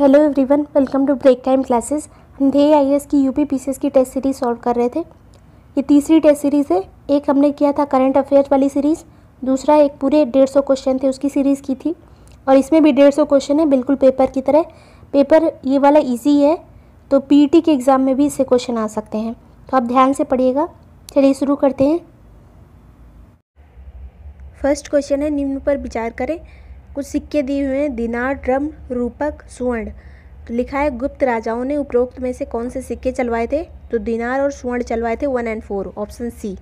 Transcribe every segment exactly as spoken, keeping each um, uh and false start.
Hello everyone, welcome to break time classes. हम Dhyeya I A S की UP PCS की test series solve कर रहे थे। ये तीसरी टेस्ट सीरीज़ है। एक हमने किया था करंट अफेयर्स वाली सीरीज़, दूसरा एक पूरे डेढ़ सौ क्वेश्चन थे उसकी सीरीज़ की थी, और इसमें भी डेढ़ सौ क्वेश्चन है, बिल्कुल पेपर की तरह। पेपर ये वाला ईजी है, तो पीईटी के एग्ज़ाम में भी इससे क्वेश्चन आ सकते हैं, तो आप ध्यान से पढ़िएगा। चलिए शुरू करते हैं। फर्स्ट क्वेश्चन है, निम्न पर विचार करें। कुछ सिक्के दिए हुए हैं, दिनार, ड्रम, रूपक, स्वर्ण। तो लिखा है गुप्त राजाओं ने उपरोक्त में से कौन से सिक्के चलवाए थे? तो दिनार और स्वर्ण चलवाए थे, one and four, option C.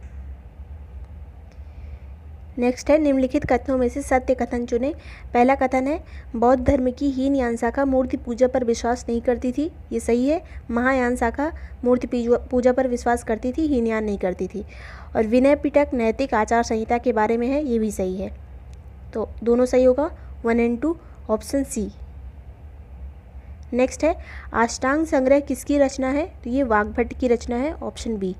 Next है, निम्नलिखित कथनों में से सत्य कथन चुने। पहला कथन है, बौद्ध धर्म की हीनयान शाखा मूर्ति पूजा पर विश्वास नहीं करती थी। ये सही है। महायान शाखा मूर्ति पूजा पर विश्वास करती थी, हीनयान नहीं करती थी। और विनय पिटक नैतिक आचार संहिता के बारे में है, ये भी सही है। तो दोनों सही होगा, one and two, option C. Next है, अष्टांग संग्रह किसकी रचना है? तो ये वाग्भट की रचना है, ऑप्शन बी।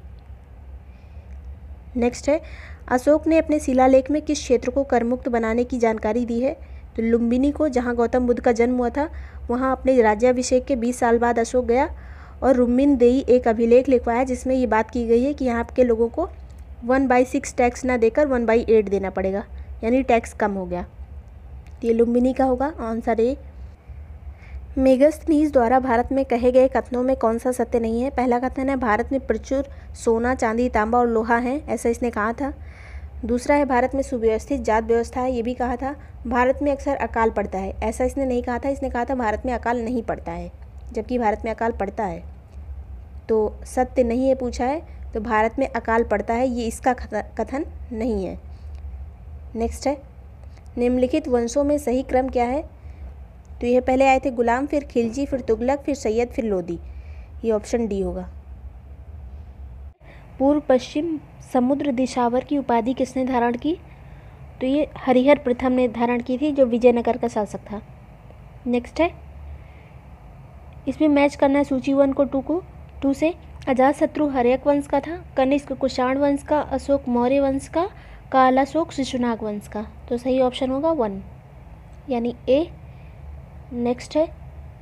नेक्स्ट है, अशोक ने अपने शिलालेख में किस क्षेत्र को करमुक्त बनाने की जानकारी दी है? तो लुम्बिनी को, जहाँ गौतम बुद्ध का जन्म हुआ था, वहाँ अपने राज्याभिषेक के बीस साल बाद अशोक गया और रुम्मिन देई एक अभिलेख लिखवाया जिसमें ये बात की गई है कि यहाँ के लोगों को वन बाई सिक्स टैक्स ना देकर वन बाई एट देना पड़ेगा, यानी टैक्स कम हो गया। ये लुम्बिनी का होगा, आंसर ए। मेगस्थनीज द्वारा भारत में कहे गए कथनों में कौन सा सत्य नहीं है? पहला कथन है, भारत में प्रचुर सोना, चांदी, तांबा और लोहा है, ऐसा इसने कहा था। दूसरा है, भारत में सुव्यवस्थित जात व्यवस्था है, ये भी कहा था। भारत में अक्सर अकाल पड़ता है, ऐसा इसने नहीं कहा था। इसने कहा था भारत में अकाल नहीं पड़ता है, जबकि भारत में अकाल पड़ता है। तो सत्य नहीं है पूछा है, तो भारत में अकाल पड़ता है, ये इसका कथन नहीं है। नेक्स्ट है, निम्नलिखित वंशों में सही क्रम क्या है? तो यह पहले आए थे गुलाम, फिर खिलजी, फिर तुगलक, फिर सैयद, फिर लोदी। ये ऑप्शन डी होगा। पूर्व पश्चिम समुद्र दिशावर की उपाधि किसने धारण की? तो ये हरिहर प्रथम ने धारण की थी, जो विजयनगर का शासक था। नेक्स्ट है, इसमें मैच करना है सूची वन को टू को टू से। अजातशत्रु हर्यक वंश का था, कनिष्क कुषाण वंश का, अशोक मौर्य वंश का, कालाशोक शिशुनाग वंश का। तो सही ऑप्शन होगा वन, यानी ए। नेक्स्ट है,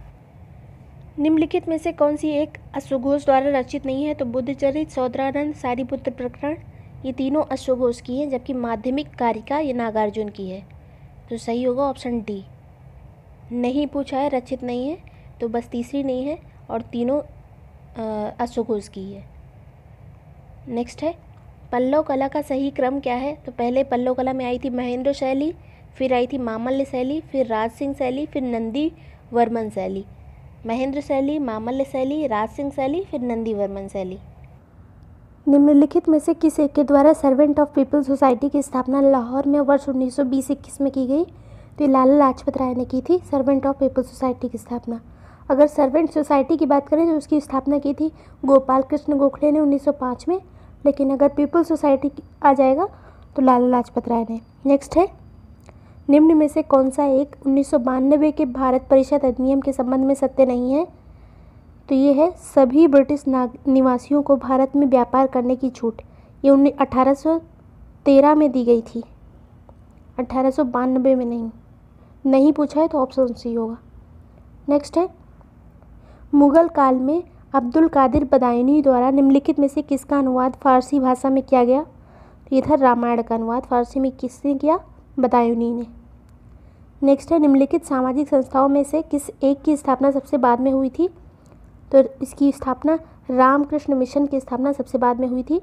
निम्नलिखित में से कौन सी एक अश्वघोष द्वारा रचित नहीं है? तो बुद्धचरित, सौद्रानंद, सारिपुत्र प्रकरण, ये तीनों अश्वघोष की हैं, जबकि माध्यमिक कारिका ये नागार्जुन की है। तो सही होगा ऑप्शन डी। नहीं पूछा है, रचित नहीं है, तो बस तीसरी नहीं है, और तीनों अश्वघोष की है। नेक्स्ट है, पल्लव कला का सही क्रम क्या है? तो पहले पल्लव कला में आई थी महेंद्र शैली, फिर आई थी मामल्य शैली, फिर राज सिंह शैली, फिर नंदी वर्मन शैली। महेंद्र शैली, मामल्य शैली, राज सिंह शैली, फिर नंदी वर्मन शैली। निम्नलिखित में से किस एक के द्वारा सर्वेंट ऑफ पीपल सोसाइटी की स्थापना लाहौर में वर्ष उन्नीस सौ बीस इक्कीस में की गई? तो ये लाला लाजपत राय ने की थी सर्वेंट ऑफ पीपल सोसाइटी की स्थापना। अगर सर्वेंट सोसाइटी की बात करें तो उसकी स्थापना की थी गोपाल कृष्ण गोखले ने उन्नीस सौ पाँच में, लेकिन अगर पीपल सोसाइटी आ जाएगा तो लाला लाजपत राय ने। नेक्स्ट है, निम्न में से कौन सा एक उन्नीस सौ बानवे के भारत परिषद अधिनियम के संबंध में सत्य नहीं है? तो ये है, सभी ब्रिटिश निवासियों को भारत में व्यापार करने की छूट। ये उन्नीस अठारह सौ तेरह में दी गई थी, अठारह सौ बानवे में नहीं। नहीं पूछा है तो ऑप्शन सी होगा। नेक्स्ट है, मुगल काल में अब्दुल कादिर बदायूनी द्वारा निम्नलिखित में से किसका अनुवाद फारसी भाषा में किया गया? तो ये था रामायण का अनुवाद फारसी में किसने किया? बदायूनी ने। नेक्स्ट है, निम्नलिखित सामाजिक संस्थाओं में से किस एक की स्थापना सबसे बाद में हुई थी? तो इसकी स्थापना रामकृष्ण मिशन की स्थापना सबसे बाद में हुई थी,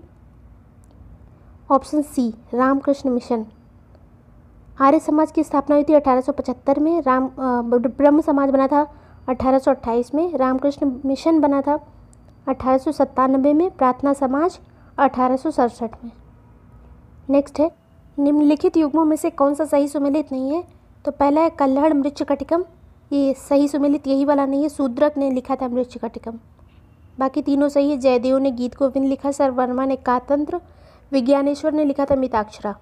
option C, Ramakrishna Mission. Arya Samaj की स्थापना हुई थी अठारह सौ पचहत्तर में, राम ब्रह्म समाज बना था अठारह सौ अट्ठाईस में, रामकृष्ण मिशन बना था अठारह सौ सत्तानबे में, प्रार्थना समाज अठारह सौ सड़सठ में। नेक्स्ट है, निम्नलिखित युग्मों में से कौन सा सही सुमेलित नहीं है? तो पहला है कल्हड़ मृच्छकटिकम, ये सही सुमेलित यही वाला नहीं है, शूद्रक ने लिखा था मृच्छकटिकम। बाकी तीनों सही है। जयदेव ने गीत गोविंद लिखा, सर वर्मा ने कातंत्र, विज्ञानेश्वर ने लिखा था मिताक्षरा।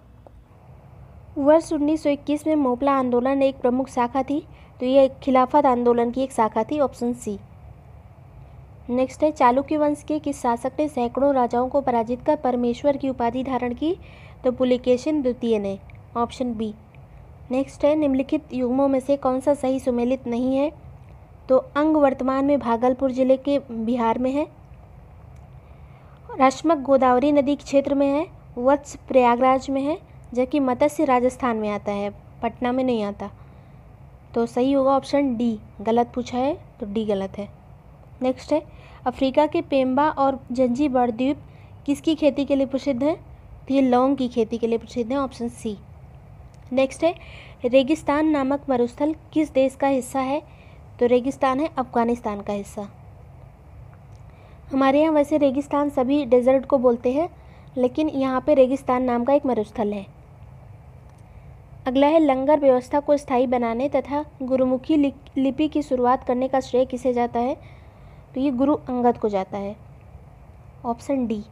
वर्ष उन्नीस सौ इक्कीस में मोपला आंदोलन एक प्रमुख शाखा थी, तो ये खिलाफत आंदोलन की एक शाखा थी, ऑप्शन सी। नेक्स्ट है, चालुक्य वंश के किस शासक ने सैकड़ों राजाओं को पराजित कर परमेश्वर की उपाधि धारण की? तो पुलिकेशिन द्वितीय ने, ऑप्शन बी। नेक्स्ट है, निम्नलिखित युग्मों में से कौन सा सही सुमेलित नहीं है? तो अंग वर्तमान में भागलपुर जिले के बिहार में है। रश्मक गोदावरी नदी के क्षेत्र में है। वत्स प्रयागराज में है, जबकि मत्स्य राजस्थान में आता है, पटना में नहीं आता। तो सही होगा ऑप्शन डी। गलत पूछा है तो डी गलत है। नेक्स्ट है, अफ्रीका के पेम्बा और जंजीबार द्वीप किसकी खेती के लिए प्रसिद्ध है? तो ये लौंग की खेती के लिए प्रसिद्ध है, ऑप्शन सी। नेक्स्ट है, रेगिस्तान नामक मरुस्थल किस देश का हिस्सा है? तो रेगिस्तान है अफगानिस्तान का हिस्सा। हमारे यहाँ वैसे रेगिस्तान सभी डेजर्ट को बोलते हैं, लेकिन यहाँ पे रेगिस्तान नाम का एक मरुस्थल है। अगला है, लंगर व्यवस्था को स्थायी बनाने तथा गुरुमुखी लिपि की शुरुआत करने का श्रेय किसे जाता है? तो ये गुरु अंगद को जाता है, ऑप्शन डी।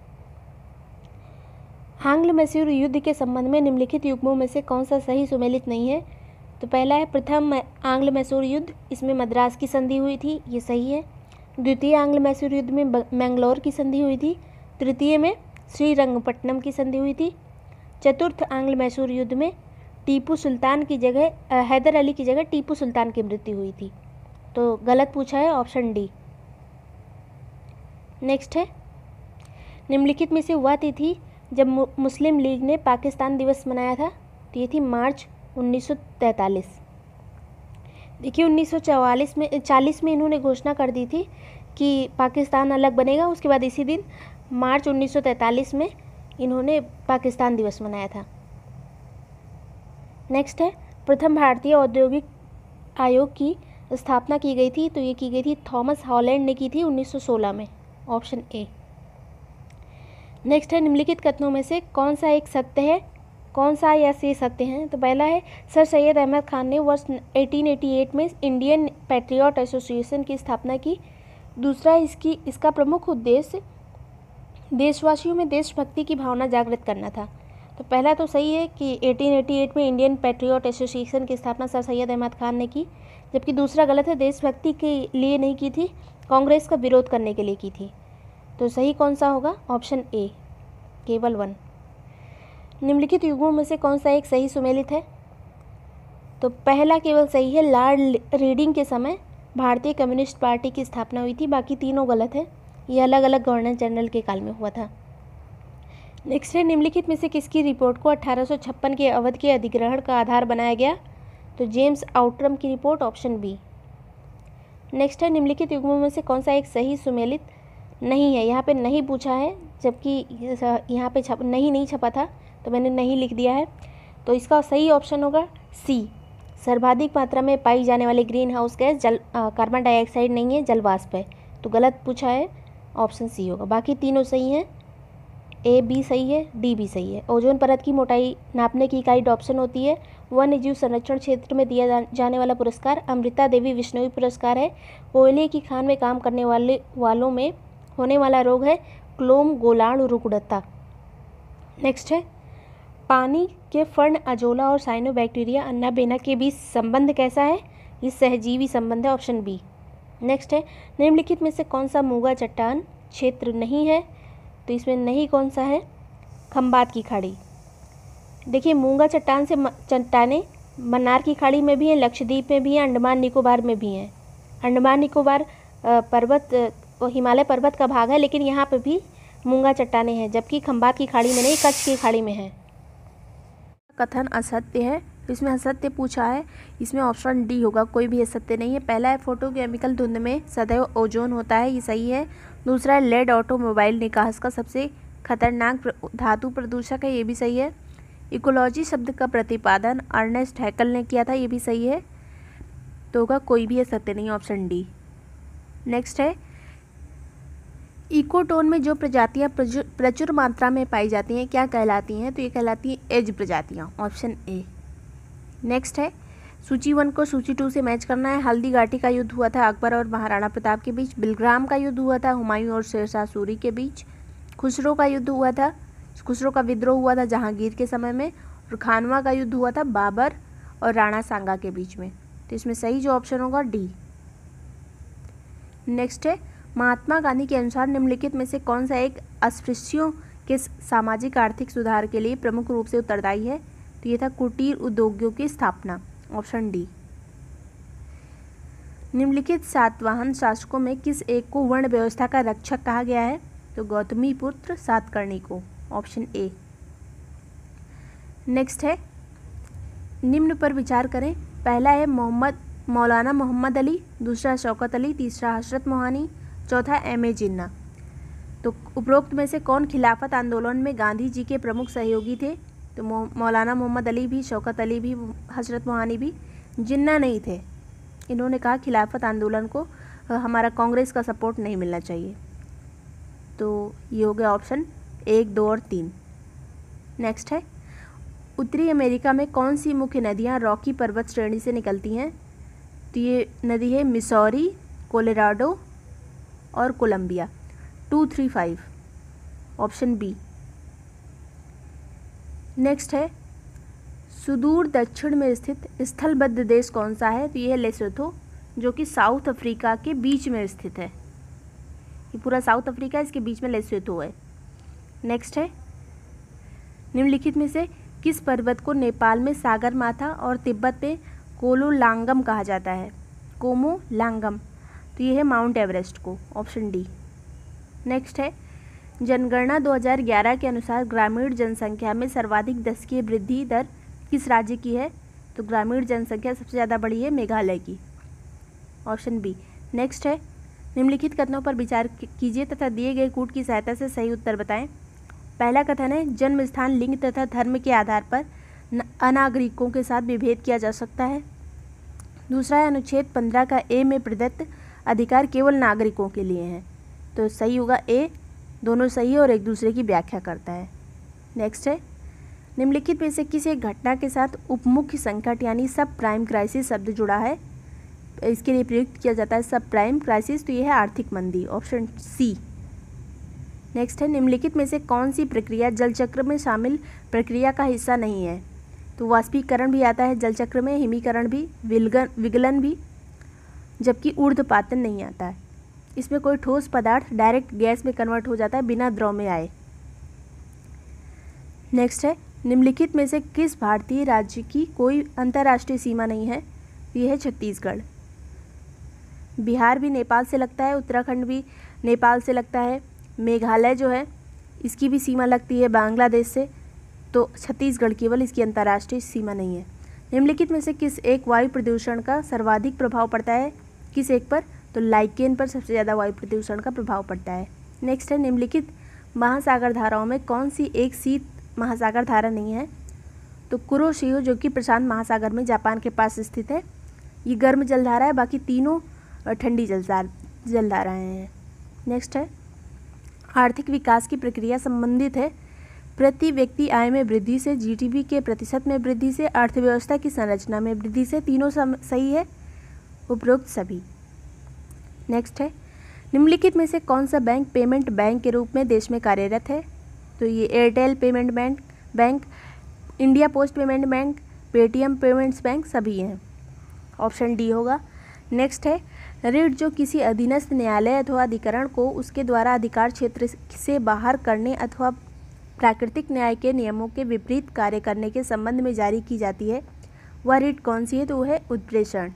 आंग्ल मैसूर युद्ध के संबंध में निम्नलिखित युग्मों में से कौन सा सही सुमेलित नहीं है? तो पहला है प्रथम आंग्ल मैसूर युद्ध, इसमें मद्रास की संधि हुई थी, ये सही है। द्वितीय आंग्ल मैसूर युद्ध में मैंगलोर की संधि हुई थी। तृतीय में श्रीरंगपट्टनम की संधि हुई थी। चतुर्थ आंग्ल मैसूर युद्ध में टीपू सुल्तान की जगह हैदर अली की जगह टीपू सुल्तान की मृत्यु हुई थी। तो गलत पूछा है, ऑप्शन डी। नेक्स्ट है, निम्नलिखित में से वह तिथि जब मुस्लिम लीग ने पाकिस्तान दिवस मनाया था? तो ये थी मार्च उन्नीस सौ तैंतालीस। देखिए उन्नीस सौ चौवालीस में चालीस में इन्होंने घोषणा कर दी थी कि पाकिस्तान अलग बनेगा। उसके बाद इसी दिन मार्च उन्नीस सौ तैंतालीस में इन्होंने पाकिस्तान दिवस मनाया था। नेक्स्ट है, प्रथम भारतीय औद्योगिक आयोग की स्थापना की गई थी? तो ये की गई थी थॉमस हॉलैंड ने की थी उन्नीस सौ सोलह में, ऑप्शन ए। नेक्स्ट है, निम्नलिखित कथनों में से कौन सा एक सत्य है, कौन सा या से सत्य है? तो पहला है, सर सैयद अहमद खान ने वर्ष अठारह सौ अट्ठासी में इंडियन पैट्रियट एसोसिएशन की स्थापना की। दूसरा, इसकी इसका प्रमुख उद्देश्य देशवासियों में देशभक्ति की भावना जागृत करना था। तो पहला तो सही है कि अठारह सौ अट्ठासी में इंडियन पैट्रियट एसोसिएशन की स्थापना सर सैयद अहमद खान ने की, जबकि दूसरा गलत है, देशभक्ति के लिए नहीं की थी, कांग्रेस का विरोध करने के लिए की थी। तो सही कौन सा होगा? ऑप्शन ए, केवल वन। निम्नलिखित युग्मों में से कौन सा एक सही सुमेलित है? तो पहला केवल सही है, लॉर्ड रीडिंग के समय भारतीय कम्युनिस्ट पार्टी की स्थापना हुई थी, बाकी तीनों गलत है, ये अलग अलग गवर्नर जनरल के काल में हुआ था। नेक्स्ट है, निम्नलिखित में से किसकी रिपोर्ट को अठारह सौ छप्पन के अवध के अधिग्रहण का आधार बनाया गया? तो जेम्स आउटरम की रिपोर्ट, ऑप्शन बी। नेक्स्ट है, निम्नलिखित युग्मों में से कौन सा एक सही सुमेलित नहीं है? यहाँ पे नहीं पूछा है, जबकि यहाँ पे छप नहीं नहीं छपा था, तो मैंने नहीं लिख दिया है। तो इसका सही ऑप्शन होगा सी, सर्वाधिक मात्रा में पाई जाने वाली ग्रीन हाउस गैस जल कार्बन डाइऑक्साइड नहीं है, जल वाष्प है। तो गलत पूछा है, ऑप्शन सी होगा। बाकी तीनों सही हैं, ए बी सही है, डी भी सही है। ओजोन परत की मोटाई नापने की इकाई डॉप्सन होती है। वन्य जीव संरक्षण क्षेत्र में दिया जा, जाने वाला पुरस्कार अमृता देवी विश्नोई पुरस्कार है। कोयले की खान में काम करने वाले वालों में होने वाला रोग है क्लोम गोलार्ड रुकुड़ता। नेक्स्ट है, पानी के फर्ण अजोला और साइनोबैक्टीरिया अन्ना बेना के बीच संबंध कैसा है? ये सहजीवी संबंध है, ऑप्शन बी। नेक्स्ट है, निम्नलिखित में से कौन सा मूंगा चट्टान क्षेत्र नहीं है? तो इसमें नहीं कौन सा है? खंबात की खाड़ी। देखिए मूंगा चट्टान से चट्टाने मन्नार की खाड़ी में भी हैं, लक्षद्वीप में भी हैं, अंडमान निकोबार में भी हैं। अंडमान निकोबार पर्वत हिमालय पर्वत का भाग है, लेकिन यहाँ पे भी मूंगा चट्टाने हैं, जबकि खंबात की खाड़ी में नहीं, कच्छ की खाड़ी में है। कथन असत्य है, इसमें असत्य पूछा है, इसमें ऑप्शन डी होगा, कोई भी असत्य नहीं है। पहला है, फोटोकेमिकल धुंध में सदैव ओजोन होता है, ये सही है। दूसरा है, लेड ऑटोमोबाइल निकास का सबसे खतरनाक धातु प्रदूषक है, ये भी सही है। इकोलॉजी शब्द का प्रतिपादन अर्नेस्ट हैकल ने किया था, ये भी सही है। तो होगा कोई भी असत्य नहीं, ऑप्शन डी। नेक्स्ट है, इकोटोन में जो प्रजातियां प्रचुर मात्रा में पाई जाती हैं क्या कहलाती हैं? तो ये कहलाती हैं एज प्रजातियां, ऑप्शन ए। नेक्स्ट है, सूची वन को सूची टू से मैच करना है। हल्दी घाटी का युद्ध हुआ था अकबर और महाराणा प्रताप के बीच। बिलग्राम का युद्ध हुआ था हुमायूं और शेरशाह सूरी के बीच। खुसरो का युद्ध हुआ था खुसरो का विद्रोह हुआ था जहांगीर के समय में। और खानवा का युद्ध हुआ था बाबर और राणा सांगा के बीच में। तो इसमें सही जो ऑप्शन होगा डी। नेक्स्ट है, महात्मा गांधी के अनुसार निम्नलिखित में से कौन सा एक अस्पृश्यों के सामाजिक आर्थिक सुधार के लिए प्रमुख रूप से उत्तरदायी है? तो ये था कुटीर उद्योगों की स्थापना, ऑप्शन डी। निम्नलिखित सातवाहन शासकों में किस एक को वर्ण व्यवस्था का रक्षक कहा गया है? तो गौतमीपुत्र सातकर्णी को, ऑप्शन ए। नेक्स्ट है, निम्न पर विचार करें। पहला है मोहम्मद मौलाना मोहम्मद अली, दूसरा शौकत अली, तीसरा हजरत मोहानी, चौथा एम ए जिन्ना। तो उपरोक्त में से कौन खिलाफत आंदोलन में गांधी जी के प्रमुख सहयोगी थे? तो मौलाना मोहम्मद अली भी, शौकत अली भी, हजरत मोहानी भी, जिन्ना नहीं थे। इन्होंने कहा खिलाफत आंदोलन को हमारा कांग्रेस का सपोर्ट नहीं मिलना चाहिए। तो ये हो गया ऑप्शन एक, दो और तीन। नेक्स्ट है, उत्तरी अमेरिका में कौन सी मुख्य नदियाँ रॉकी पर्वत श्रेणी से निकलती हैं? तो ये नदी है मिसौरी, कोलोराडो और Columbia. Two three five, option B. Next है, सुदूर दक्षिण में स्थित स्थलबद्ध देश कौन सा है? तो ये है लेसोथो, जो कि साउथ अफ्रीका के बीच में स्थित है। ये पूरा साउथ अफ्रीका, इसके बीच में लेसोथो है। नेक्स्ट है, निम्नलिखित में से किस पर्वत को नेपाल में सागर माथा और तिब्बत में कोलोलांगम कहा जाता है? कोमो लांगम। तो ये है माउंट एवरेस्ट को, ऑप्शन डी। नेक्स्ट है, जनगणना दो हज़ार ग्यारह के अनुसार ग्रामीण जनसंख्या में सर्वाधिक दशकीय वृद्धि दर किस राज्य की है? तो ग्रामीण जनसंख्या सबसे ज़्यादा बढ़ी है मेघालय की, ऑप्शन बी। नेक्स्ट है, निम्नलिखित कथनों पर विचार कीजिए तथा दिए गए कूट की सहायता से सही उत्तर बताएं। पहला कथन है, जन्म स्थान, लिंग तथा धर्म के आधार पर अनागरिकों के साथ विभेद किया जा सकता है। दूसरा है, अनुच्छेद पंद्रह का ए में प्रदत्त अधिकार केवल नागरिकों के लिए हैं। तो सही होगा ए, दोनों सही है और एक दूसरे की व्याख्या करता है। नेक्स्ट है, निम्नलिखित में से किस एक घटना के साथ उपमुख्य संकट यानी सब प्राइम क्राइसिस शब्द जुड़ा है? इसके लिए प्रयुक्त किया जाता है सब प्राइम क्राइसिस। तो यह है आर्थिक मंदी, ऑप्शन सी। नेक्स्ट है, निम्नलिखित में से कौन सी प्रक्रिया जल चक्र में शामिल प्रक्रिया का हिस्सा नहीं है? तो वाष्पीकरण भी आता है जल चक्र में, हिमीकरण भी, विलगन विगलन भी, जबकि ऊर्ध्वपातन नहीं आता है। इसमें कोई ठोस पदार्थ डायरेक्ट गैस में कन्वर्ट हो जाता है बिना द्रव में आए। नेक्स्ट है, निम्नलिखित में से किस भारतीय राज्य की कोई अंतर्राष्ट्रीय सीमा नहीं है? ये है छत्तीसगढ़। बिहार भी नेपाल से लगता है, उत्तराखंड भी नेपाल से लगता है, मेघालय जो है इसकी भी सीमा लगती है बांग्लादेश से। तो छत्तीसगढ़ केवल इसकी अंतर्राष्ट्रीय सीमा नहीं है। निम्नलिखित में से किस एक वायु प्रदूषण का सर्वाधिक प्रभाव पड़ता है? किस एक पर? तो लाइकेन पर सबसे ज़्यादा वायु प्रदूषण का प्रभाव पड़ता है। नेक्स्ट है, निम्नलिखित महासागर धाराओं में कौन सी एक शीत महासागर धारा नहीं है? तो कुरोशियो, जो कि प्रशांत महासागर में जापान के पास स्थित है, ये गर्म जलधारा है, बाकी तीनों ठंडी जलधार जलधाराएँ हैं। नेक्स्ट है, आर्थिक विकास की प्रक्रिया संबंधित है प्रति व्यक्ति आय में वृद्धि से, जीडीपी के प्रतिशत में वृद्धि से, अर्थव्यवस्था की संरचना में वृद्धि से। तीनों सही है, उपरोक्त सभी। नेक्स्ट है, निम्नलिखित में से कौन सा बैंक पेमेंट बैंक के रूप में देश में कार्यरत है? तो ये Airtel payment bank bank India post payment bank, Paytm payments bank सभी हैं, ऑप्शन डी होगा। नेक्स्ट है, ऋण जो किसी अधीनस्थ न्यायालय अथवा अधिकरण को उसके द्वारा अधिकार क्षेत्र से बाहर करने अथवा प्राकृतिक न्याय के नियमों के विपरीत कार्य करने के संबंध में जारी की जाती है, वह ऋण कौन सी है? तो वह है उत्प्रेषण,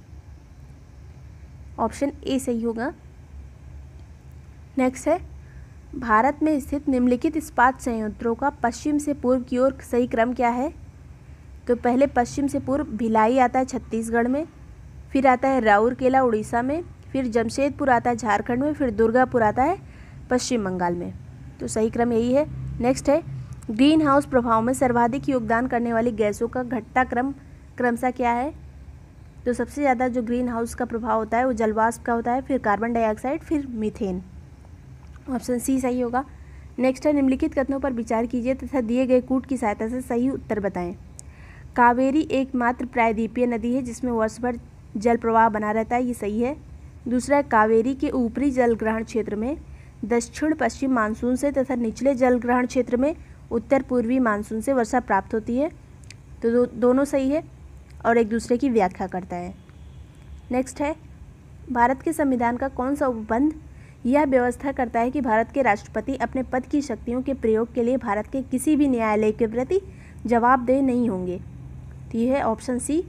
ऑप्शन ए सही होगा। नेक्स्ट है, भारत में स्थित निम्नलिखित इस्पात संयंत्रों का पश्चिम से पूर्व की ओर सही क्रम क्या है? तो पहले पश्चिम से पूर्व भिलाई आता है छत्तीसगढ़ में, फिर आता है राउरकेला उड़ीसा में, फिर जमशेदपुर आता है झारखंड में, फिर दुर्गापुर आता है पश्चिम बंगाल में। तो सही क्रम यही है। नेक्स्ट है, ग्रीन हाउस प्रभाव में सर्वाधिक योगदान करने वाली गैसों का घटता क्रम क्रमशः क्या है? तो सबसे ज़्यादा जो ग्रीन हाउस का प्रभाव होता है वो जलवाष्प का होता है, फिर कार्बन डाइऑक्साइड, फिर मीथेन, ऑप्शन सी सही होगा। नेक्स्ट है, निम्नलिखित कथनों पर विचार कीजिए तथा दिए गए कूट की सहायता से सही उत्तर बताएं। कावेरी एकमात्र प्रायद्वीपीय नदी है जिसमें वर्ष भर जल प्रवाह बना रहता है, ये सही है। दूसरा है, कावेरी के ऊपरी जल ग्रहण क्षेत्र में दक्षिण पश्चिम मानसून से तथा निचले जल ग्रहण क्षेत्र में उत्तर पूर्वी मानसून से वर्षा प्राप्त होती है। तो दो, दोनों सही है और एक दूसरे की व्याख्या करता है। नेक्स्ट है, भारत के संविधान का कौन सा उपबंध यह व्यवस्था करता है कि भारत के राष्ट्रपति अपने पद की शक्तियों के प्रयोग के लिए भारत के किसी भी न्यायालय के प्रति जवाबदेह नहीं होंगे? तो यह है ऑप्शन सी,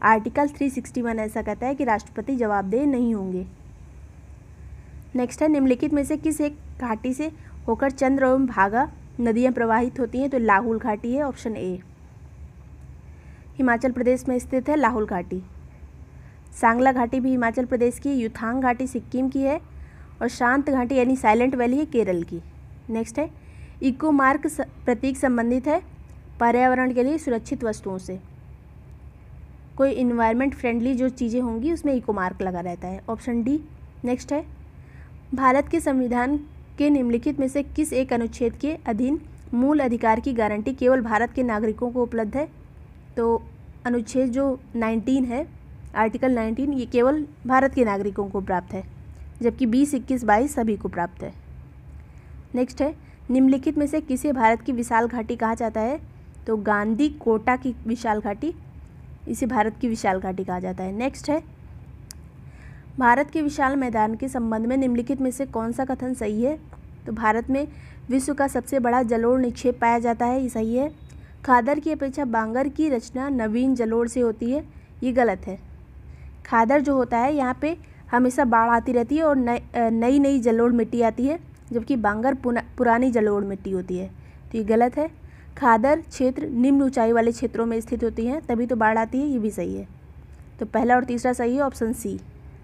आर्टिकल तीन सौ इकसठ ऐसा कहता है कि राष्ट्रपति जवाबदेह नहीं होंगे। नेक्स्ट है, निम्नलिखित में से किस एक घाटी से होकर चंद्र एवं भागा नदियाँ प्रवाहित होती हैं? तो लाहौल घाटी है, ऑप्शन ए। हिमाचल प्रदेश में स्थित है लाहौल घाटी। सांगला घाटी भी हिमाचल प्रदेश की, युथांग घाटी सिक्किम की है और शांत घाटी यानी साइलेंट वैली है केरल की। नेक्स्ट है, इको मार्क प्रतीक संबंधित है पर्यावरण के लिए सुरक्षित वस्तुओं से। कोई इन्वायरमेंट फ्रेंडली जो चीज़ें होंगी उसमें इको मार्क लगा रहता है, ऑप्शन डी। नेक्स्ट है, भारत के संविधान के निम्नलिखित में से किस एक अनुच्छेद के अधीन मूल अधिकार की गारंटी केवल भारत के नागरिकों को उपलब्ध है? तो अनुच्छेद जो उन्नीस है, आर्टिकल उन्नीस, ये केवल भारत के नागरिकों को प्राप्त है, जबकि बीस, इक्कीस, बाईस सभी को प्राप्त है। नेक्स्ट है, निम्नलिखित में से किसे भारत की विशाल घाटी कहा जाता है? तो गांधी कोटा की विशाल घाटी, इसे भारत की विशाल घाटी कहा जाता है। नेक्स्ट है, भारत के विशाल मैदान के संबंध में निम्नलिखित में से कौन सा कथन सही है? तो भारत में विश्व का सबसे बड़ा जलोढ़ निक्षेप पाया जाता है, ये सही है। खादर की अपेक्षा बांगर की रचना नवीन जलोढ़ से होती है, ये गलत है। खादर जो होता है यहाँ पे हमेशा बाढ़ आती रहती है और नई नई जलोढ़ मिट्टी आती है, जबकि बांगर पुरानी जलोढ़ मिट्टी होती है, तो ये गलत है। खादर क्षेत्र निम्न ऊंचाई वाले क्षेत्रों में स्थित होती हैं, तभी तो बाढ़ आती है, ये भी सही है। तो पहला और तीसरा सही है, ऑप्शन सी।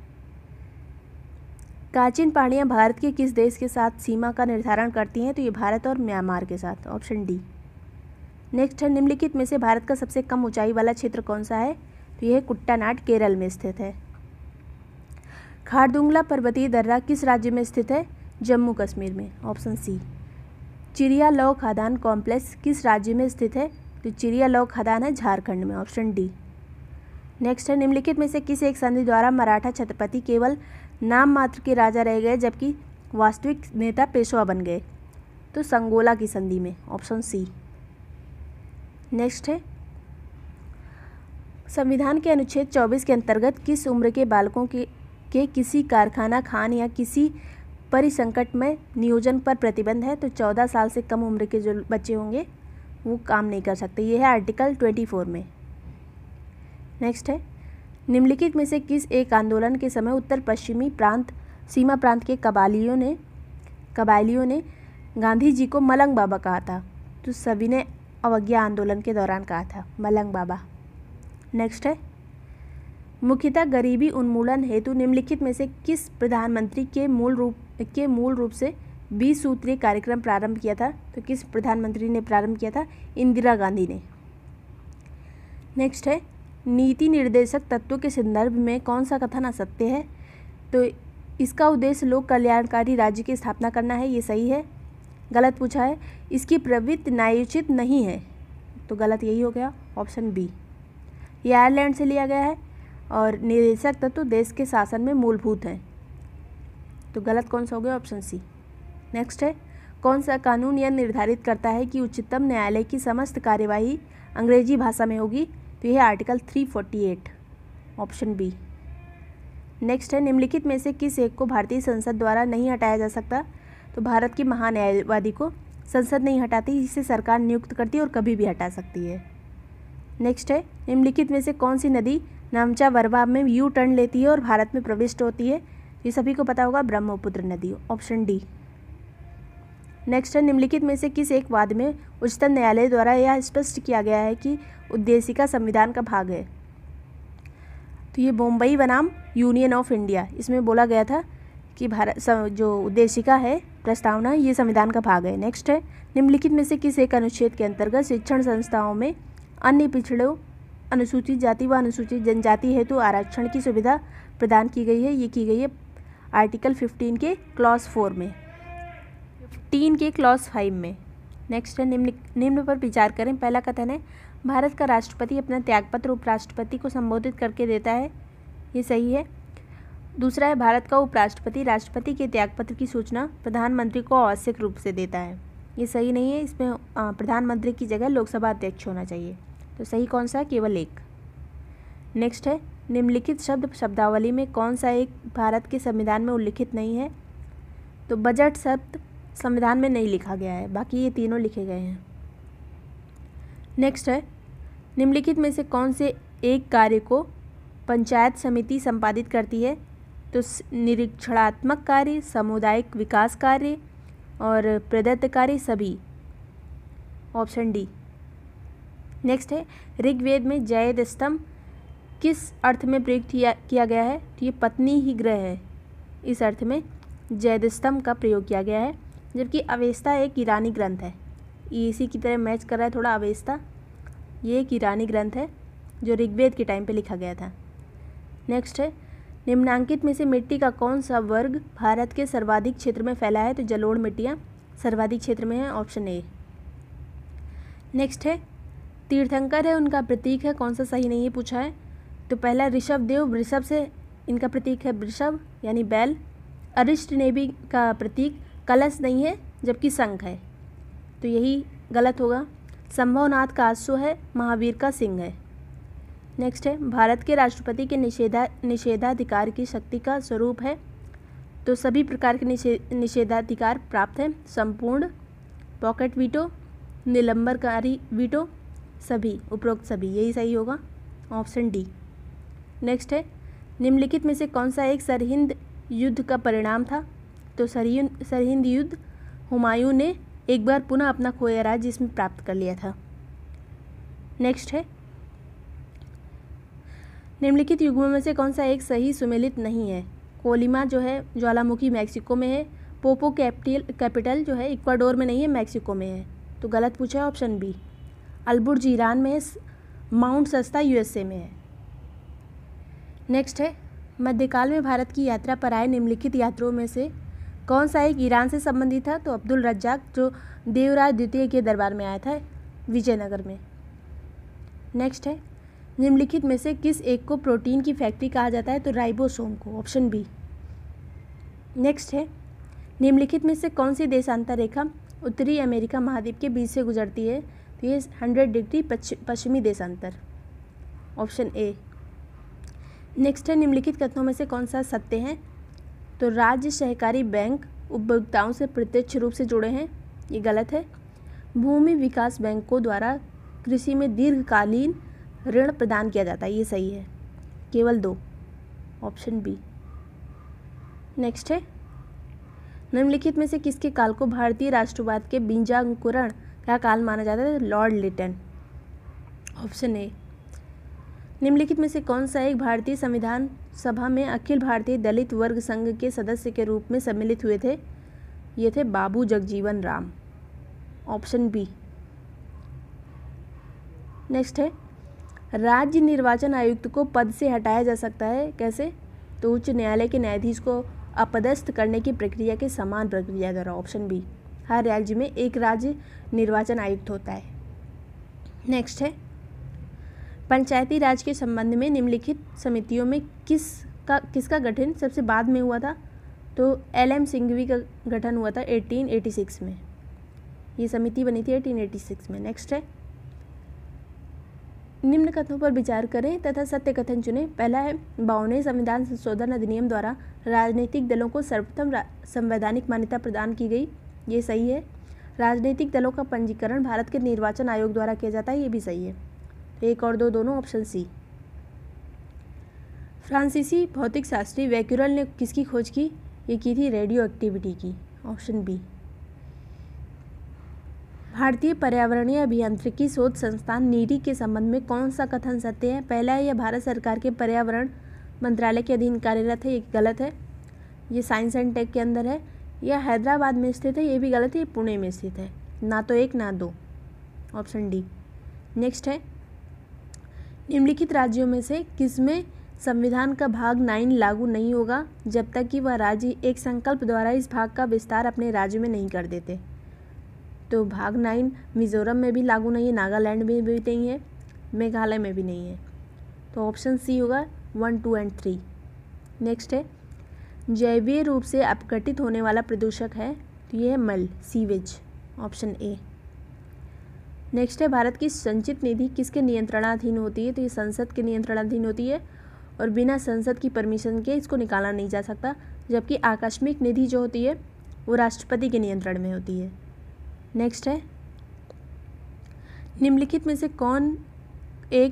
प्राचीन पहाड़ियाँ भारत के किस देश के साथ सीमा का निर्धारण करती हैं? तो ये भारत और म्यांमार के साथ, ऑप्शन डी। नेक्स्ट है, निम्नलिखित में से भारत का सबसे कम ऊंचाई वाला क्षेत्र कौन सा है? तो यह कुट्टानाड केरल में स्थित है। खारदुंगला पर्वतीय दर्रा किस राज्य में स्थित है? जम्मू कश्मीर में, ऑप्शन सी। चिड़िया लौ खदान कॉम्प्लेक्स किस राज्य में स्थित है? तो चिड़िया लौ खदान है झारखंड में, ऑप्शन डी। नेक्स्ट है, निम्नलिखित में से किस एक संधि द्वारा मराठा छत्रपति केवल नाम मात्र के राजा रह गए जबकि वास्तविक नेता पेशवा बन गए? तो संगोला की संधि में, ऑप्शन सी। नेक्स्ट है, संविधान के अनुच्छेद चौबीस के अंतर्गत किस उम्र के बालकों के के किसी कारखाना खान या किसी परिसंकट में नियोजन पर प्रतिबंध है? तो चौदह साल से कम उम्र के जो बच्चे होंगे वो काम नहीं कर सकते, ये है आर्टिकल चौबीस में। नेक्स्ट है, निम्नलिखित में से किस एक आंदोलन के समय उत्तर पश्चिमी प्रांत सीमा प्रांत के कबालियों ने कबायलियों ने गांधी जी को मलंग बाबा कहा था? तो सभी ने अवज्ञा आंदोलन के दौरान कहा था मलंग बाबा। नेक्स्ट है, मुख्यतः गरीबी उन्मूलन हेतु निम्नलिखित में से किस प्रधानमंत्री के मूल रूप के मूल रूप से बीस सूत्रीय कार्यक्रम प्रारंभ किया था? तो किस प्रधानमंत्री ने प्रारंभ किया था? इंदिरा गांधी ने। नेक्स्ट है, नीति निर्देशक तत्वों के संदर्भ में कौन सा कथन असत्य है? तो इसका उद्देश्य लोक कल्याणकारी राज्य की स्थापना करना है, ये सही है। गलत पूछा है, इसकी प्रवृत्ति न्यायोचित नहीं है, तो गलत यही हो गया, ऑप्शन बी। ये आयरलैंड से लिया गया है और निर्देशक तत्व देश के शासन में मूलभूत हैं, तो गलत कौन सा हो गया, ऑप्शन सी। नेक्स्ट है, कौन सा कानून यह निर्धारित करता है कि उच्चतम न्यायालय की समस्त कार्यवाही अंग्रेजी भाषा में होगी? तो यह आर्टिकल तीन सौ अड़तालीस, ऑप्शन बी। नेक्स्ट है, निम्नलिखित में से किस एक को भारतीय संसद द्वारा नहीं हटाया जा सकता? तो भारत की महान्यायवादी को संसद नहीं हटाती, इसे सरकार नियुक्त करती है और कभी भी हटा सकती है। नेक्स्ट है, निम्नलिखित में से कौन सी नदी नामचा वरवा में यू टर्न लेती है और भारत में प्रविष्ट होती है? ये सभी को पता होगा, ब्रह्मपुत्र नदी, ऑप्शन डी। नेक्स्ट है, निम्नलिखित में से किस एक वाद में उच्चतम न्यायालय द्वारा यह स्पष्ट किया गया है कि उद्देशिका संविधान का भाग है? तो ये बम्बई बनाम यूनियन ऑफ इंडिया, इसमें बोला गया था कि भारत जो उद्देशिका है प्रस्तावना ये संविधान का भाग है। नेक्स्ट है, निम्नलिखित में से किस एक अनुच्छेद के अंतर्गत शिक्षण संस्थाओं में अन्य पिछड़ों अनुसूचित जाति व अनुसूचित जनजाति हेतु तो आरक्षण की सुविधा प्रदान की गई है? ये की गई है आर्टिकल पंद्रह के क्लॉज फोर में, पंद्रह के क्लॉज फाइव में। नेक्स्ट है, निम्न निम्न पर विचार करें। पहला कथन है, भारत का राष्ट्रपति अपना त्यागपत्र उपराष्ट्रपति को संबोधित करके देता है, ये सही है। दूसरा है, भारत का उपराष्ट्रपति राष्ट्रपति के त्यागपत्र की सूचना प्रधानमंत्री को आवश्यक रूप से देता है, ये सही नहीं है। इसमें प्रधानमंत्री की जगह लोकसभा अध्यक्ष होना चाहिए, तो सही कौन सा है? केवल एक। नेक्स्ट है, निम्नलिखित शब्द शब्दावली में कौन सा एक भारत के संविधान में उल्लिखित नहीं है? तो बजट शब्द संविधान में नहीं लिखा गया है, बाकी ये तीनों लिखे गए हैं। नेक्स्ट है, निम्नलिखित में से कौन से एक कार्य को पंचायत समिति संपादित करती है? तो निरीक्षणात्मक कार्य, सामुदायिक विकास कार्य और प्रदत्त कार्य सभी। Option D. नेक्स्ट है, ऋग्वेद में जयद स्तंभ किस अर्थ में प्रयुक्त किया गया है? तो ये पत्नी ही ग्रह है, इस अर्थ में जयद स्तंभ का प्रयोग किया गया है। जबकि अवेस्ता एक ईरानी ग्रंथ है, ये इसी की तरह मैच कर रहा है थोड़ा। अवेस्ता ये एक ईरानी ग्रंथ है जो ऋग्वेद के टाइम पे लिखा गया था। नेक्स्ट है, निम्नांकित में से मिट्टी का कौन सा वर्ग भारत के सर्वाधिक क्षेत्र में फैला है? तो जलोढ़ मिट्टियाँ सर्वाधिक क्षेत्र में है, ऑप्शन ए। नेक्स्ट है, तीर्थंकर है उनका प्रतीक है, कौन सा सही नहीं है पूछा है? तो पहला ऋषभ देव, वृषभ से इनका प्रतीक है वृषभ यानी बैल। अरिष्ट नेमी का प्रतीक कलश नहीं है जबकि शंख है, तो यही गलत होगा। संभवनाथ का अश्व है, महावीर का सिंह है। नेक्स्ट है, भारत के राष्ट्रपति के निषेधा निषेधाधिकार की शक्ति का स्वरूप है? तो सभी प्रकार के निषे निषेधाधिकार प्राप्त है, संपूर्ण, पॉकेट वीटो, निलंबनकारी वीटो, सभी, उपरोक्त सभी, यही सही होगा, ऑप्शन डी। नेक्स्ट है, निम्नलिखित में से कौन सा एक सरहिंद युद्ध का परिणाम था? तो सरहिंद सरहिंद युद्ध हुमायूं ने एक बार पुनः अपना खोया राज्य इसमें प्राप्त कर लिया था। नेक्स्ट है, निम्नलिखित युग्मों में से कौन सा एक सही सुमेलित नहीं है? कोलिमा जो है ज्वालामुखी मैक्सिको में है, पोपो कैपिटल कैपिटल जो है इक्वाडोर में नहीं है, मैक्सिको में है, तो गलत पूछा है, ऑप्शन बी। अल्बुर्ज ईरान में है, माउंट सस्ता यूएसए में है। नेक्स्ट है, मध्यकाल में भारत की यात्रा पर आए निम्नलिखित यात्रियों में से कौन सा एक ईरान से संबंधित था? तो अब्दुल रज्जाक जो देवराज द्वितीय के दरबार में आया था विजयनगर में। नेक्स्ट है, निम्नलिखित में से किस एक को प्रोटीन की फैक्ट्री कहा जाता है? तो राइबोसोम को, ऑप्शन बी। नेक्स्ट है, निम्नलिखित में से कौन सी देशांतर रेखा उत्तरी अमेरिका महाद्वीप के बीच से गुजरती है? तो ये हंड्रेड डिग्री पश्चिमी देशांतर, ऑप्शन ए। नेक्स्ट है, निम्नलिखित कथनों में से कौन सा सत्य है? तो राज्य सहकारी बैंक उपभोक्ताओं से प्रत्यक्ष रूप से जुड़े हैं, ये गलत है। भूमि विकास बैंकों द्वारा कृषि में दीर्घकालीन ऋण प्रदान किया जाता है, ये सही है, केवल दो, ऑप्शन बी। नेक्स्ट है, निम्नलिखित में से किसके काल को भारतीय राष्ट्रवाद के बीजांकुरण का काल माना जाता है? Lord Lytton, option A. निम्नलिखित में से कौन सा एक भारतीय संविधान सभा में अखिल भारतीय दलित वर्ग संघ के सदस्य के रूप में सम्मिलित हुए थे? ये थे Babu Jagjivan Ram, option B. Next है, राज्य निर्वाचन आयुक्त को पद से हटाया जा सकता है, कैसे? तो उच्च न्यायालय के न्यायाधीश को अपदस्थ करने की प्रक्रिया के समान प्रक्रिया द्वारा, ऑप्शन बी। हर राज्य में एक राज्य निर्वाचन आयुक्त होता है। नेक्स्ट है, पंचायती राज के संबंध में निम्नलिखित समितियों में किसका किसका गठन सबसे बाद में हुआ था? तो एल एम सिंघवी का गठन हुआ था अठारह सौ छियासी में, ये समिति बनी थी अठारह सौ छियासी में। नेक्स्ट है, निम्न कथनों पर विचार करें तथा सत्य कथन चुनें। पहला है, बावनवें संविधान संशोधन अधिनियम द्वारा राजनीतिक दलों को सर्वप्रथम संवैधानिक मान्यता प्रदान की गई, ये सही है। राजनीतिक दलों का पंजीकरण भारत के निर्वाचन आयोग द्वारा किया जाता है, ये भी सही है। एक और दो दोनों, ऑप्शन सी। फ्रांसीसी भौतिक शास्त्री वैक्यूरल ने किसकी खोज की? ये की थी रेडियो एक्टिविटी की, ऑप्शन बी। भारतीय पर्यावरणीय अभियांत्रिकी शोध संस्थान नीरी के संबंध में कौन सा कथन सत्य है? पहला है, यह भारत सरकार के पर्यावरण मंत्रालय के अधीन कार्यरत है, ये गलत है। ये साइंस एंड टेक के अंदर है। यह हैदराबाद में स्थित है, ये भी गलत है। ये पुणे में स्थित है, ना तो एक ना दो, ऑप्शन डी। नेक्स्ट है, निम्नलिखित राज्यों में से किसमें संविधान का भाग नाइन लागू नहीं होगा जब तक कि वह राज्य एक संकल्प द्वारा इस भाग का विस्तार अपने राज्य में नहीं कर देते? तो भाग नाइन मिजोरम में भी लागू नहीं है, नागालैंड में भी नहीं है, मेघालय में भी नहीं है, तो ऑप्शन सी होगा one two and three. Next है, जैवीय रूप से अपघटित होने वाला प्रदूषक है, तो ये है मल, सीवेज, ऑप्शन ए। नेक्स्ट है, भारत की संचित निधि किसके नियंत्रणाधीन होती है? तो ये संसद के नियंत्रणाधीन होती है और बिना संसद की परमिशन के इसको निकाला नहीं जा सकता। जबकि आकस्मिक निधि जो होती है वो राष्ट्रपति के नियंत्रण में होती है। नेक्स्ट है, निम्नलिखित में से कौन एक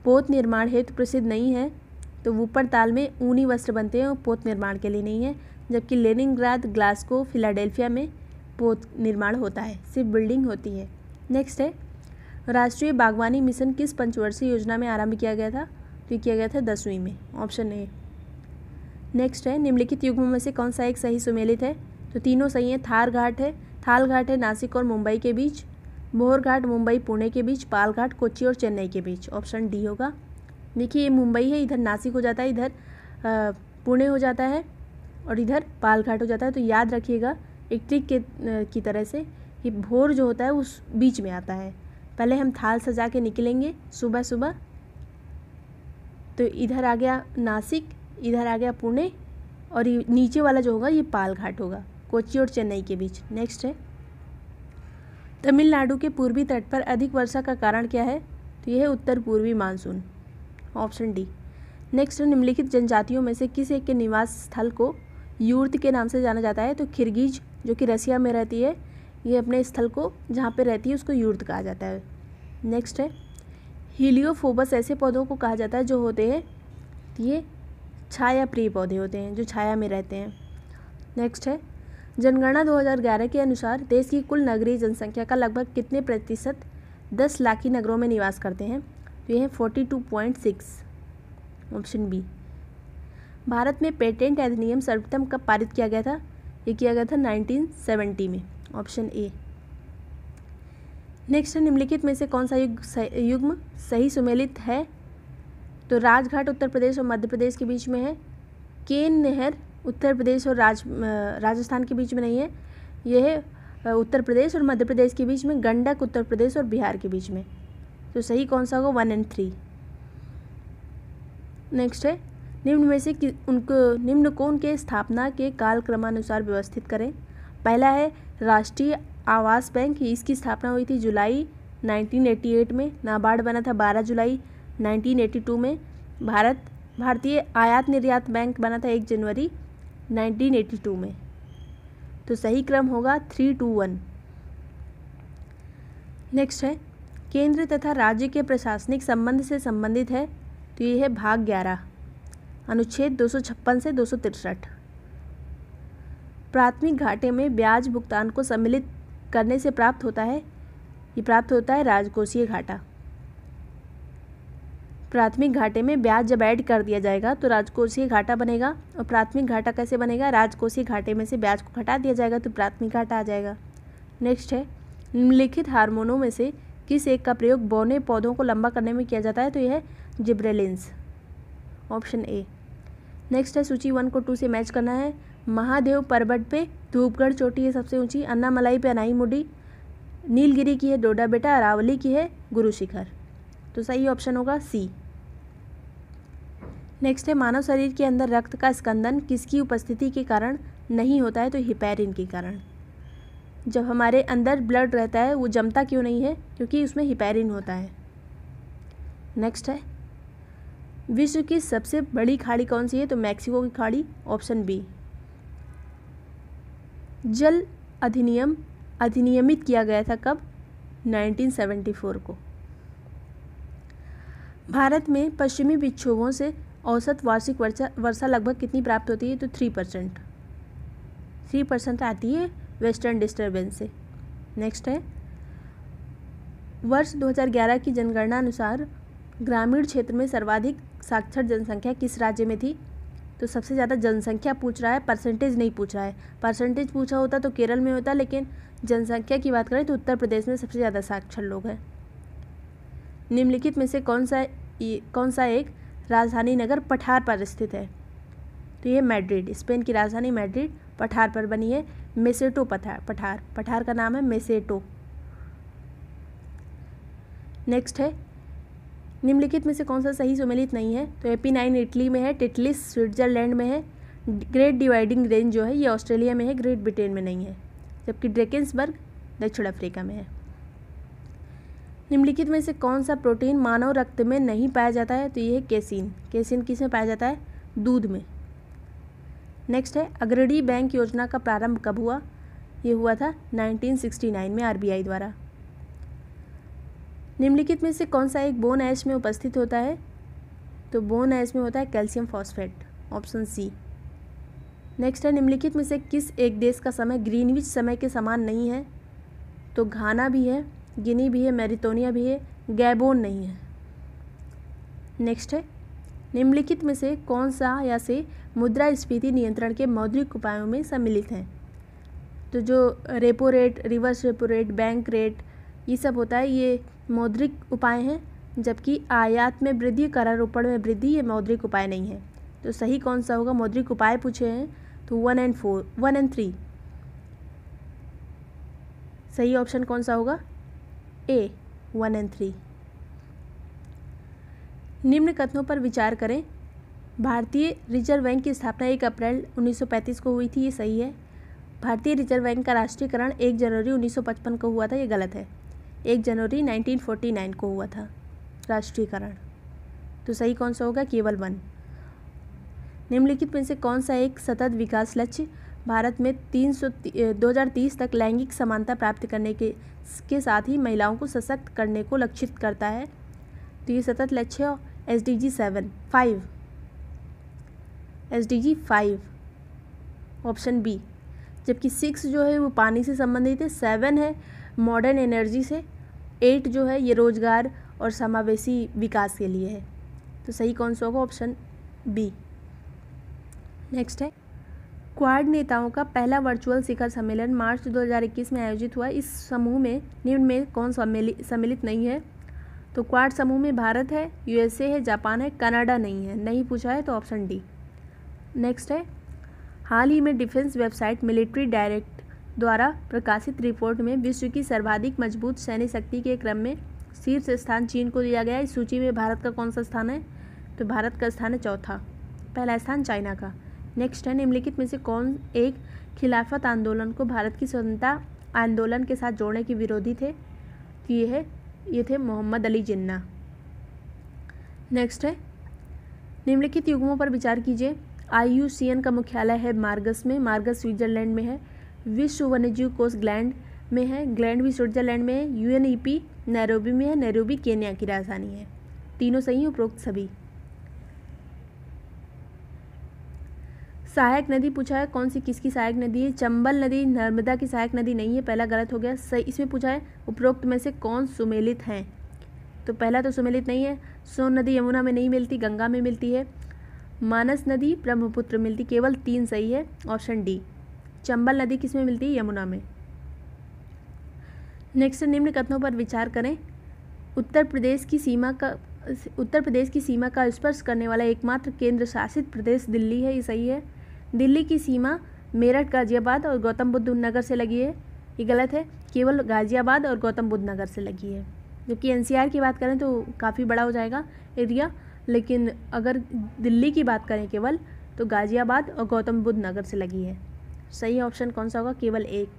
पोत निर्माण हेतु प्रसिद्ध नहीं है, तो वुपर्ताल में ऊनी वस्त्र बनते हैं और पोत निर्माण के लिए नहीं है। जबकि लेनिनग्राद, ग्लासगो, फिलाडेल्फिया में पोत निर्माण होता है, सिर्फ बिल्डिंग होती है। नेक्स्ट है, राष्ट्रीय बागवानी मिशन किस पंचवर्षीय योजना में आरंभ किया गया था? तो ये किया गया था दसवीं में, ऑप्शन ए। नेक्स्ट है, निम्नलिखित युग्म में से कौन सा एक सही सुमेलित है? तो तीनों सही हैं। थार घाट है, थाल घाट है नासिक और मुंबई के बीच, बोहर घाट मुंबई पुणे के बीच, पाल घाट कोच्चि और चेन्नई के बीच, ऑप्शन डी होगा। देखिए ये मुंबई है, इधर नासिक हो जाता है, इधर पुणे हो जाता है और इधर पाल घाट हो जाता है। तो याद रखिएगा एक ट्रिक के की तरह से कि भोर जो होता है उस बीच में आता है। पहले हम थाल सजा के निकलेंगे सुबह सुबह, तो इधर आ गया नासिक, इधर आ गया पुणे और ये नीचे वाला जो होगा ये पाल घाट होगा, कोच्चि और चेन्नई के बीच। नेक्स्ट है, तमिलनाडु के पूर्वी तट पर अधिक वर्षा का कारण क्या है? तो यह है उत्तर पूर्वी मानसून, ऑप्शन डी। नेक्स्ट, निम्नलिखित जनजातियों में से किस एक के निवास स्थल को यूर्त के नाम से जाना जाता है? तो किर्गिज जो कि रसिया में रहती है, ये अपने स्थल को जहाँ पे रहती है उसको यूर्त कहा जाता है। नेक्स्ट है, हीलियोफोबस ऐसे पौधों को कहा जाता है जो होते हैं, ये छाया प्रिय पौधे होते हैं जो छाया में रहते हैं। नेक्स्ट है, जनगणना दो हज़ार ग्यारह के अनुसार देश की कुल नगरीय जनसंख्या का लगभग कितने प्रतिशत दस लाखी नगरों में निवास करते हैं? तो ये है बयालीस पॉइंट छह, ऑप्शन बी। भारत में पेटेंट अधिनियम सर्वप्रथम कब पारित किया गया था? ये किया गया था उन्नीस सौ सत्तर में, ऑप्शन ए। नेक्स्ट है, निम्नलिखित में से कौन सा युग युग्म सही सुमेलित है? तो राजघाट उत्तर प्रदेश और मध्य प्रदेश के बीच में है, केन नहर उत्तर प्रदेश और राज राजस्थान के बीच में नहीं है, यह है उत्तर प्रदेश और मध्य प्रदेश के बीच में, गंडक उत्तर प्रदेश और बिहार के बीच में। तो सही कौन सा होगा? One and three. नेक्स्ट है, निम्न में से कि उनको निम्न को उनके स्थापना के कालक्रमानुसार व्यवस्थित करें। पहला है राष्ट्रीय आवास बैंक, इसकी स्थापना हुई थी जुलाई उन्नीस सौ अट्ठासी में। नाबार्ड बना था बारह जुलाई उन्नीस सौ बयासी में। भारत भारतीय आयात निर्यात बैंक बना था एक जनवरी उन्नीस सौ बयासी में। तो सही क्रम होगा थ्री टू वन। नेक्स्ट है, केंद्र तथा राज्य के प्रशासनिक संबंध से संबंधित है, तो ये है भाग ग्यारह, अनुच्छेद दो सौ छप्पन से दो सौ तिरसठ। प्राथमिक घाटे में ब्याज भुगतान को सम्मिलित करने से प्राप्त होता है, ये प्राप्त होता है राजकोषीय घाटा। प्राथमिक घाटे में ब्याज जब ऐड कर दिया जाएगा तो राजकोषीय घाटा बनेगा, और प्राथमिक घाटा कैसे बनेगा? राजकोषीय घाटे में से ब्याज को घटा दिया जाएगा तो प्राथमिक घाटा आ जाएगा। नेक्स्ट है, निम्नलिखित हार्मोनों में से किस एक का प्रयोग बौने पौधों को लंबा करने में किया जाता है? तो यह है जिब्रेलिन्स, ऑप्शन ए। नेक्स्ट है, सूची वन को टू से मैच करना है। महादेव पर्वत पे धूपगढ़ चोटी है सबसे ऊंची, अन्नामलाई पे अनाईमुडी, नीलगिरी की है डोडा बेटा, अरावली की है गुरु शिखर। तो सही ऑप्शन होगा सी। नेक्स्ट है, मानव शरीर के अंदर रक्त का स्कंदन किसकी उपस्थिति के कारण नहीं होता है? तो हिपैरिन के कारण। जब हमारे अंदर ब्लड रहता है वो जमता क्यों नहीं है? क्योंकि उसमें हिपैरिन होता है। नेक्स्ट है, विश्व की सबसे बड़ी खाड़ी कौन सी है? तो मैक्सिको की खाड़ी, ऑप्शन बी। जल अधिनियम अधिनियमित किया गया था कब? उन्नीस सौ चौहत्तर को। भारत में पश्चिमी विक्षोभों से औसत वार्षिक वर्षा वर्षा लगभग कितनी प्राप्त होती है? तो थ्री परसेंट थ्री परसेंट आती है वेस्टर्न डिस्टर्बेंस से। नेक्स्ट है, वर्ष दो हज़ार ग्यारह की जनगणना अनुसार ग्रामीण क्षेत्र में सर्वाधिक साक्षर जनसंख्या किस राज्य में थी? तो सबसे ज़्यादा जनसंख्या पूछ रहा है, परसेंटेज नहीं पूछ रहा है। परसेंटेज पूछा होता तो केरल में होता, लेकिन जनसंख्या की बात करें तो उत्तर प्रदेश में सबसे ज़्यादा साक्षर लोग हैं। निम्नलिखित में से कौन सा कौन सा एक राजधानी नगर पठार पर स्थित है? तो ये मैड्रिड, स्पेन की राजधानी मैड्रिड पठार पर बनी है। मेसेटो पठार पठार पठार का नाम है मेसेटो। नेक्स्ट है, निम्नलिखित में से कौन सा सही सुमेलित नहीं है? तो एपीनाइन इटली में है, टिटलिस स्विट्जरलैंड में है, ग्रेट डिवाइडिंग रेंज जो है ये ऑस्ट्रेलिया में है, ग्रेट ब्रिटेन में नहीं है, जबकि ड्रेकेंसबर्ग दक्षिण अफ्रीका में है। निम्नलिखित में से कौन सा प्रोटीन मानव रक्त में नहीं पाया जाता है? तो ये है केसिन। केसिन किस में पाया जाता है? दूध में। नेक्स्ट है, अग्रणी बैंक योजना का प्रारंभ कब हुआ? ये हुआ था उन्नीस सौ उनहत्तर में आरबीआई द्वारा। निम्नलिखित में से कौन सा एक बोन ऐश में उपस्थित होता है? तो बोन ऐश में होता है calcium phosphate, option C. Next है, निम्नलिखित में से किस एक देश का समय ग्रीनविच समय के समान नहीं है? तो घाना भी है, गिनी भी है, मैरिटोनिया भी है, गैबोन नहीं है। नेक्स्ट है, निम्नलिखित में से कौन सा या से मुद्रास्फीति नियंत्रण के मौद्रिक उपायों में सम्मिलित हैं? तो जो repo rate, reverse repo rate, bank rate, ये सब होता है, ये मौद्रिक उपाय हैं, जबकि आयात में वृद्धि, करारोपण में वृद्धि, ये मौद्रिक उपाय नहीं है। तो सही कौन सा होगा? मौद्रिक उपाय पूछे हैं तो one and four one and three सही ऑप्शन कौन सा होगा? A, one and three. निम्न कथनों पर विचार करें। भारतीय रिजर्व बैंक की स्थापना एक अप्रैल उन्नीस सौ पैंतीस को हुई थी, ये सही है। भारतीय रिजर्व बैंक का राष्ट्रीयकरण एक जनवरी उन्नीस सौ पचपन को हुआ था, ये गलत है। एक जनवरी उन्नीस सौ उनचास को हुआ था राष्ट्रीयकरण। तो सही कौन सा होगा? केवल वन। निम्नलिखित में से कौन सा एक सतत विकास लक्ष्य भारत में तीन सौ दो हज़ार तीस तक लैंगिक समानता प्राप्त करने के के साथ ही महिलाओं को सशक्त करने को लक्षित करता है? तो ये सतत लक्ष्य S D G seven five S D G five, option B. जबकि सिक्स जो है वो पानी से संबंधित है, सेवन है मॉडर्न एनर्जी से, एट जो है ये रोजगार और समावेशी विकास के लिए है। तो सही कौन सा होगा? Option B. नेक्स्ट है, क्वाड नेताओं का पहला वर्चुअल शिखर सम्मेलन मार्च दो हज़ार इक्कीस में आयोजित हुआ। इस समूह में निम्न में कौन सम्मिलित नहीं है? तो क्वाड समूह में भारत है, यूएसए है, जापान है, कनाडा नहीं है। नहीं पूछा है तो ऑप्शन डी। नेक्स्ट है, हाल ही में डिफेंस वेबसाइट मिलिट्री डायरेक्ट द्वारा प्रकाशित रिपोर्ट में विश्व की सर्वाधिक मजबूत सैन्य शक्ति के क्रम में शीर्ष स्थान चीन को दिया गया है। इस सूची में भारत का कौन सा स्थान है? तो भारत का स्थान है चौथा, पहला स्थान चाइना का। नेक्स्ट है, निम्नलिखित में से कौन एक खिलाफत आंदोलन को भारत की स्वतंत्रता आंदोलन के साथ जोड़ने के विरोधी थे? तो ये है ये थे मोहम्मद अली जिन्ना। नेक्स्ट है, निम्नलिखित युग्मों पर विचार कीजिए। आई यू सी एन का मुख्यालय है मार्गस में, मार्गस स्विट्जरलैंड में है। विश्व वन्यजीव कोष ग्लैंड में है, ग्लैंड भी स्विट्जरलैंड में है। U N E P Nairobi में है, नैरोबी केन्या की राजधानी है। तीनों सही हैं, उपरोक्त सभी। सहायक नदी पूछा है, कौन सी किसकी सहायक नदी है? चंबल नदी नर्मदा की सहायक नदी नहीं है, पहला गलत हो गया। सही इसमें पूछा है उपरोक्त में से कौन सुमेलित हैं? तो पहला तो सुमेलित नहीं है। सोन नदी यमुना में नहीं मिलती, गंगा में मिलती है। मानस नदी ब्रह्मपुत्र मिलती, केवल तीन सही है, ऑप्शन डी। चंबल नदी किस में मिलती है? यमुना में। नेक्स्ट, निम्न कथनों पर विचार करें। उत्तर प्रदेश की सीमा का उत्तर प्रदेश की सीमा का स्पर्श करने वाला एकमात्र केंद्र शासित प्रदेश दिल्ली है, ये सही है। दिल्ली की सीमा मेरठ, गाजियाबाद और गौतम बुद्ध नगर से लगी है, ये गलत है। केवल गाजियाबाद और गौतम बुद्ध नगर से लगी है। जबकि एन सी आर की बात करें तो काफ़ी बड़ा हो जाएगा एरिया, लेकिन अगर दिल्ली की बात करें केवल तो गाजियाबाद और गौतम बुद्ध नगर से लगी है। सही ऑप्शन कौन सा होगा? केवल एक।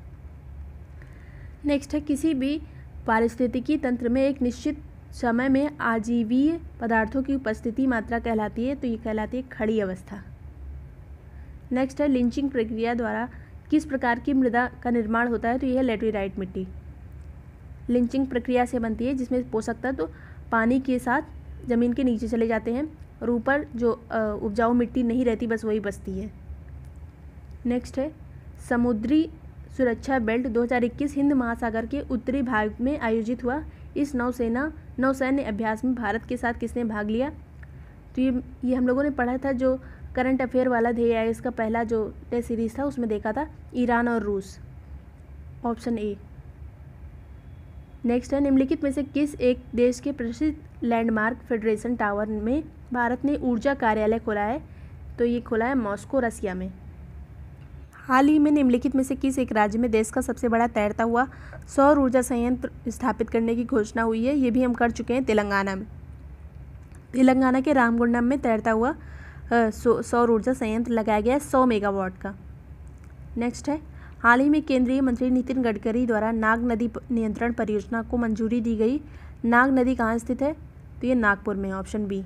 नेक्स्ट है, किसी भी पारिस्थितिकी तंत्र में एक निश्चित समय में आजीवीय पदार्थों की उपस्थिति मात्रा कहलाती है, तो ये कहलाती है खड़ी अवस्था। नेक्स्ट है, लिंचिंग प्रक्रिया द्वारा किस प्रकार की मृदा का निर्माण होता है? तो यह है लेटरिटाइट मिट्टी। लिंचिंग प्रक्रिया से बनती है जिसमें पोषक तत्व तो पानी के साथ ज़मीन के नीचे चले जाते हैं और ऊपर जो उपजाऊ मिट्टी नहीं रहती बस वही बचती है। नेक्स्ट है, समुद्री सुरक्षा बेल्ट दो हज़ार इक्कीस हिंद महासागर के उत्तरी भाग में आयोजित हुआ। इस नौसेना नौसैन्य अभ्यास में भारत के साथ किसने भाग लिया? तो ये ये हम लोगों ने पढ़ा था, जो करंट अफेयर वाला ध्येय है इसका पहला जो टेस्ट सीरीज था उसमें देखा था, ईरान और रूस, ऑप्शन ए। नेक्स्ट है, निम्नलिखित में से किस एक देश के प्रसिद्ध लैंडमार्क फेडरेशन टावर में भारत ने ऊर्जा कार्यालय खोला है? तो ये खोला है मॉस्को, रसिया में। हाल ही में निम्नलिखित में से किस एक राज्य में देश का सबसे बड़ा तैरता हुआ सौर ऊर्जा संयंत्र स्थापित करने की घोषणा हुई है? ये भी हम कर चुके हैं, तेलंगाना में। तेलंगाना के रामगुंडम में तैरता हुआ सौर ऊर्जा संयंत्र लगाया गया है सौ मेगावाट का। नेक्स्ट है, हाल ही में केंद्रीय मंत्री नितिन गडकरी द्वारा नाग नदी नियंत्रण परियोजना को मंजूरी दी गई। नाग नदी कहाँ स्थित है? तो ये नागपुर में, ऑप्शन बी।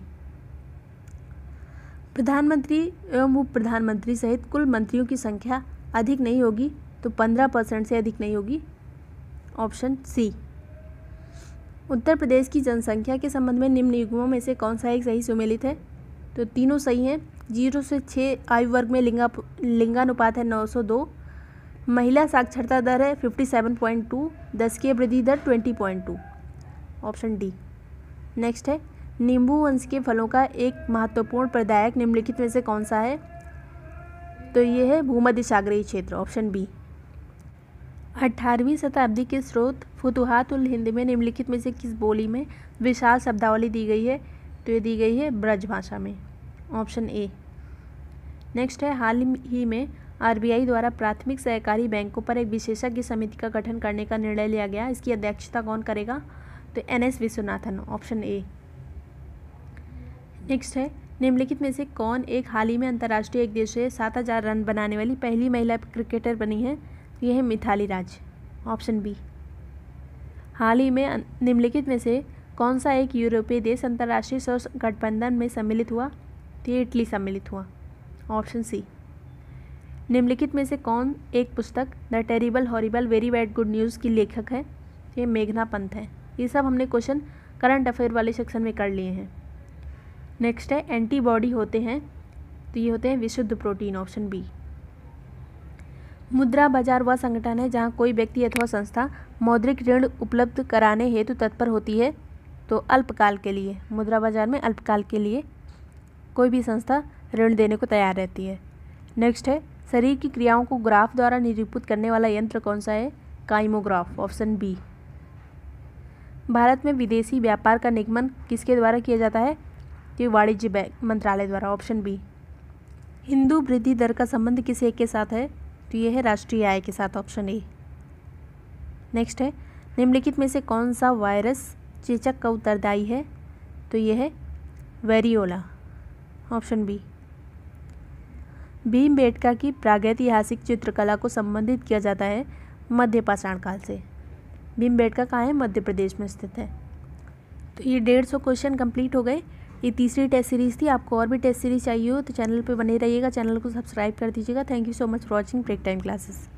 प्रधानमंत्री एवं उप प्रधानमंत्री सहित कुल मंत्रियों की संख्या अधिक नहीं होगी, तो पंद्रह परसेंट से अधिक नहीं होगी, ऑप्शन सी। उत्तर प्रदेश की जनसंख्या के संबंध में निम्न युग्मों में से कौन सा एक सही सुमेलित है? तो तीनों सही हैं। जीरो से छः आयु वर्ग में लिंगा लिंगानुपात है नौ सौ दो, महिला साक्षरता दर है सत्तावन पॉइंट टू, दशकीय वृद्धि दर बीस point two, option D. Next है, नींबू वंश के फलों का एक महत्वपूर्ण प्रदायक निम्नलिखित में से कौन सा है? तो ये है भूमध्य सागरीय क्षेत्र, ऑप्शन बी। अठारहवीं शताब्दी के स्रोत फुतुहात उल हिंद में निम्नलिखित में से किस बोली में विशाल शब्दावली दी गई है? तो ये दी गई है ब्रज भाषा में, ऑप्शन ए। नेक्स्ट है, हाल ही में आरबीआई द्वारा प्राथमिक सहकारी बैंकों पर एक विशेषज्ञ समिति का गठन करने का निर्णय लिया गया, इसकी अध्यक्षता कौन करेगा? तो N S Vishwanathan, option A. Next है, निम्नलिखित में से कौन एक हाल ही में अंतर्राष्ट्रीय एक दिवसीय सात हजार रन बनाने वाली पहली महिला क्रिकेटर बनी है? यह है मिथाली राज, ऑप्शन बी। हाल ही में निम्नलिखित में से कौन सा एक यूरोपीय देश अंतर्राष्ट्रीय सौर गठबंधन में सम्मिलित हुआ? तो ये इटली सम्मिलित हुआ, ऑप्शन सी। निम्नलिखित में से कौन एक पुस्तक the terrible horrible very bad good news की लेखक है? ये मेघना पंत है। ये सब हमने क्वेश्चन करंट अफेयर वाले सेक्शन में कर लिए हैं। नेक्स्ट है, एंटीबॉडी होते हैं, तो ये होते हैं विशुद्ध प्रोटीन, ऑप्शन बी। मुद्रा बाजार वह संगठन है जहां कोई व्यक्ति अथवा संस्था मौद्रिक ऋण उपलब्ध कराने हेतु तत्पर होती है, तो अल्पकाल के लिए। मुद्रा बाजार में अल्पकाल के लिए कोई भी संस्था ऋण देने को तैयार रहती है। नेक्स्ट है, शरीर की क्रियाओं को ग्राफ द्वारा निरूपित करने वाला यंत्र कौन सा है? Kymograph, option B. भारत में विदेशी व्यापार का निगमन किसके द्वारा किया जाता है? ये वाणिज्य मंत्रालय द्वारा, ऑप्शन बी। हिंदू वृद्धि दर का संबंध किस एक के साथ है? तो ये है राष्ट्रीय आय के साथ, ऑप्शन ए। नेक्स्ट है, निम्नलिखित में से कौन सा वायरस चेचक का उत्तरदायी है? तो ये है वेरियोला, ऑप्शन बी। भीमबेटका की प्रागैतिहासिक चित्रकला को संबंधित किया जाता है मध्य पाषाण काल से। भीमबेटका कहाँ है? मध्य प्रदेश में स्थित है। तो ये डेढ़ सौ क्वेश्चन कंप्लीट हो गए। ये तीसरी टेस्ट सीरीज़ थी। आपको और भी टेस्ट सीरीज चाहिए हो तो चैनल पे बने रहिएगा, चैनल को सब्सक्राइब कर दीजिएगा। Thank you so much for watching break time classes.